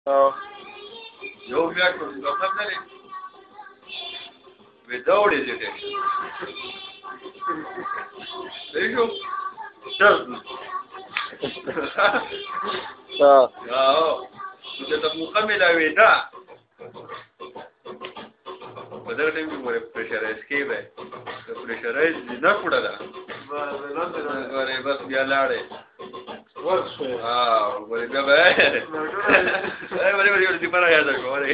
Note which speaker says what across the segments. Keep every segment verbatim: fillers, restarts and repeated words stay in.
Speaker 1: یو بیا ټول خپل نه لري وداوړې دې ته دیجو چل
Speaker 2: ها
Speaker 1: او ته ته مکمل وې دا بدل دې موږ پرېشرایز کېږي پرېشرایز نه کړل غره بس بیا لاړې
Speaker 2: ورشو
Speaker 1: ها ورې بیا به اے ورې ورې دې پر یاد راغورې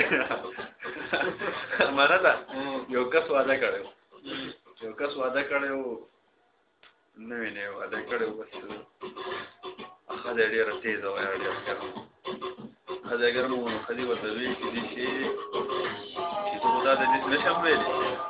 Speaker 1: مانا دا یو کس وعده کړو یو کس وعده کړو نه ویني وعده کړو بس هغه ډېر تیز او ډېر کړو هغه اگر مو خدي ورته وی چې دي چې چې څه دا دې نشم ویلې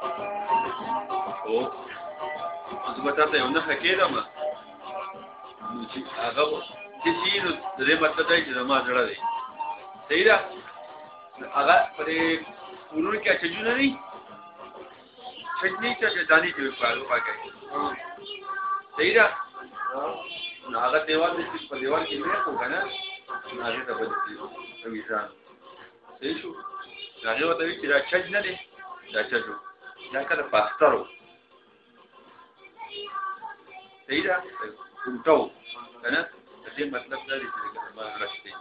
Speaker 1: او زه به تاسو یو نه حکیدا ما چې هغه چې شینو درې ماته دی چې ما زړه دی صحیح ده هغه پرې ورور کې چې جوړ نه چټنی چې دانی چې په پاکه صحیح ده نو هغه دیوال دې په دیوال کې نه کو کنه هغه ته بدلی ویزان صحیح شو هغه وته چې دا چج نه دی دا چجو دا کله پاسترو صحیح ده کومټو کنه دې مطلب دا دی چې ما راشتي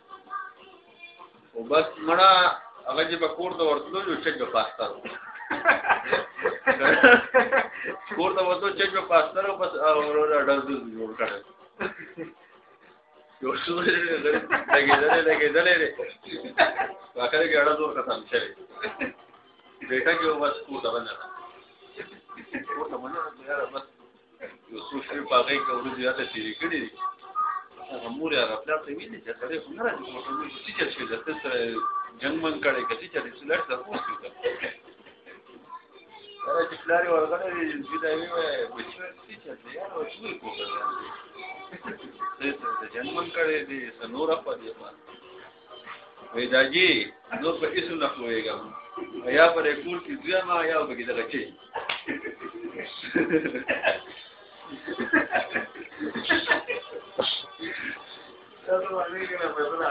Speaker 1: او بس مړه هغه چې په کور ته ورتلو یو چج په پاسترو کور ته ورته چج په پاسترو بس اورا ډز جوړ کړل یو څو لګیدلې لګیدلې واخره کې اړه زور ختم شوی بیٹا کې بس کور ته باندې کور ته باندې یار بس یو څو شی پاګې کې ورته زیاته تیری کړې دي هغه مور یې خپل ته ویلي چې سره خو نه راځي نو چې چې چې د سره جنگ من کړي کتي چې څلور څه پوښتنه دا چې فلاري ورغله دې دا وی وای چې چې چې یار او څه کوي دې څه جنگ من کړي دې سنور په دې باندې وای داجی نو په هیڅ نه کویګا یا پر کول کې ځیا ما یا به کې دغه چی تاسو باندې کې نه پېژنه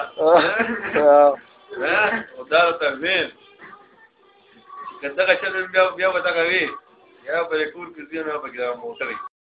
Speaker 1: ها او دا ته وین کله چې بیا بیا وتا کوي یا پر کول کې ځیا ما به کې موټرې